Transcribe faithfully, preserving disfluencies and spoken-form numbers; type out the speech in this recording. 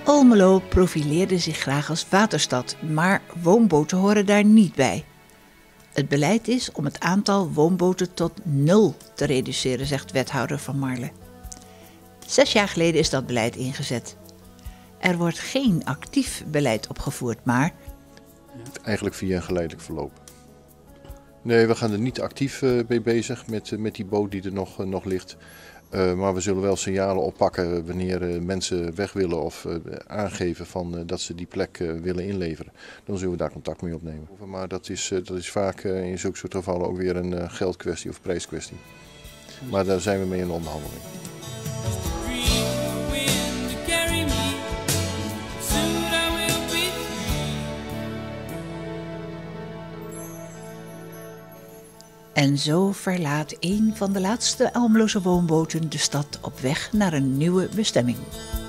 Almelo profileerde zich graag als waterstad, maar woonboten horen daar niet bij. Het beleid is om het aantal woonboten tot nul te reduceren, zegt wethouder Van Marle. Zes jaar geleden is dat beleid ingezet. Er wordt geen actief beleid opgevoerd, maar... Eigenlijk via een geleidelijk verloop. Nee, we gaan er niet actief uh, mee bezig met, uh, met die boot die er nog, uh, nog ligt. Uh, maar we zullen wel signalen oppakken wanneer uh, mensen weg willen of uh, aangeven van, uh, dat ze die plek uh, willen inleveren. Dan zullen we daar contact mee opnemen. Maar dat is, uh, dat is vaak uh, in zulke soort gevallen ook weer een uh, geldkwestie of prijskwestie. Maar daar zijn we mee in onderhandeling. En zo verlaat een van de laatste Almeloze woonboten de stad op weg naar een nieuwe bestemming.